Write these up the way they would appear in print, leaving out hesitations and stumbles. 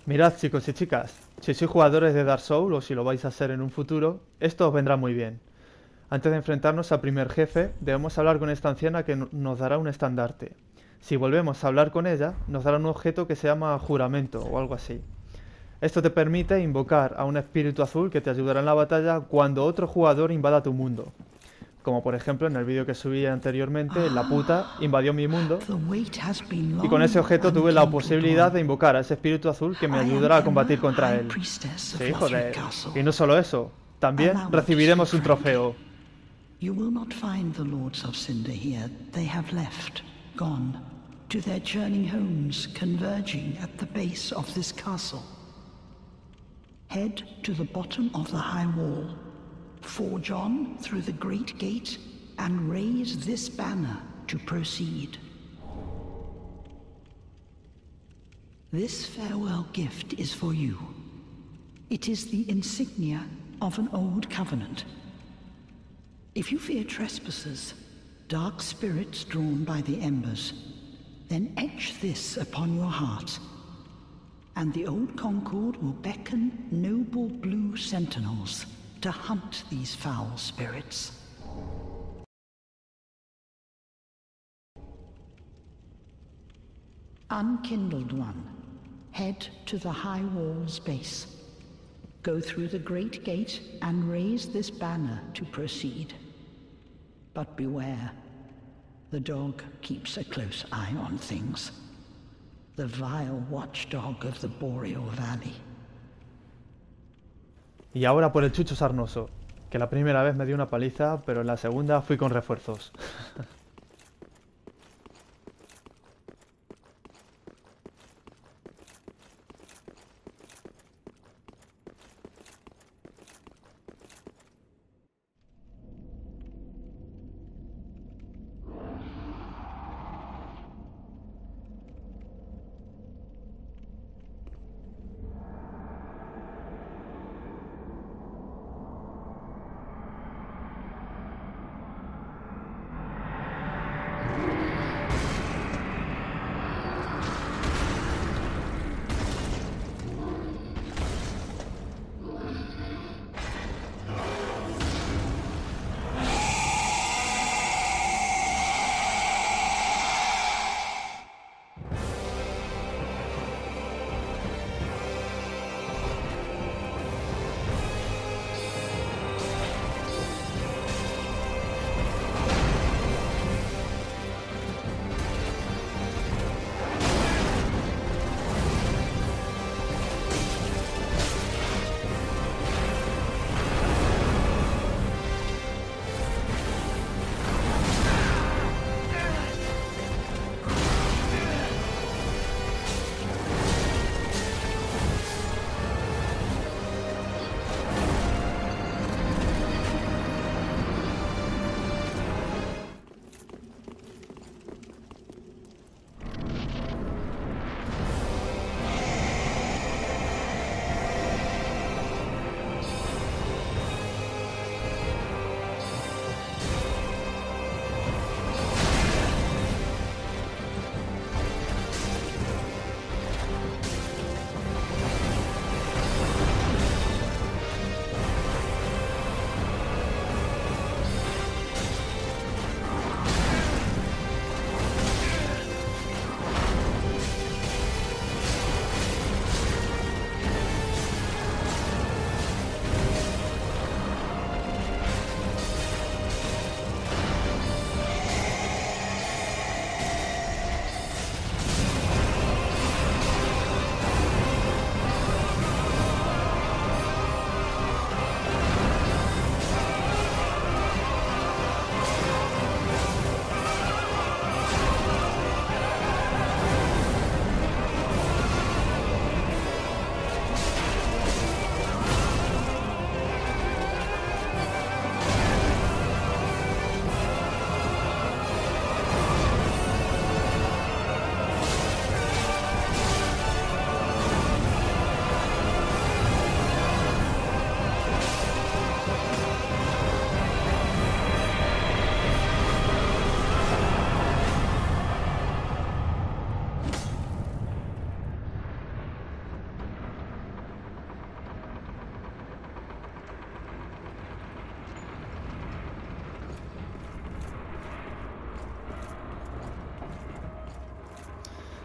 Mirad, chicos y chicas, si sois jugadores de Dark Souls o si lo vais a hacer en un futuro, esto os vendrá muy bien. Antes de enfrentarnos al primer jefe, debemos hablar con esta anciana que nos dará un estandarte. Si volvemos a hablar con ella, nos dará un objeto que se llama juramento o algo así. Esto te permite invocar a un espíritu azul que te ayudará en la batalla cuando otro jugador invada tu mundo. Como por ejemplo en el vídeo que subí anteriormente, la puta invadió mi mundo The wait has been y con ese long, objeto tuve la unkindled posibilidad de one. invocar a ese espíritu azul que me I am ayudará a Emma, combatir contra High él. Priestess of Sí, Lothric joder. Y Castle. no solo eso, también Allow me to speak recibiremos un frankly. trofeo. You will not find the Lords of Cinder here. They have left, gone, to their churning homes, converging at the base of this castle. Head to the bottom of the high wall, forge on through the great gate, and raise this banner to proceed. This farewell gift is for you. It is the insignia of an old covenant. If you fear trespassers, dark spirits drawn by the embers, then etch this upon your heart, and the old Concord will beckon noble blue sentinels to hunt these foul spirits. Unkindled one, head to the high wall's base. Go through the great gate and raise this banner to proceed. But beware, the dog keeps a close eye on things. The vile watchdog of the Boreal Valley. Y ahora por el chucho sarnoso, que la primera vez me dio una paliza, pero en la segunda fui con refuerzos.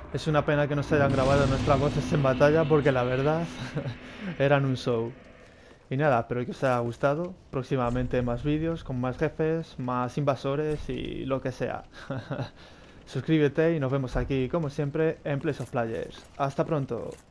Es una pena que no se hayan grabado nuestras voces en batalla porque la verdad eran un show. Y nada, espero que os haya gustado. Próximamente más vídeos con más jefes, más invasores y lo que sea. Suscríbete y nos vemos aquí como siempre en Place of Players. Hasta pronto.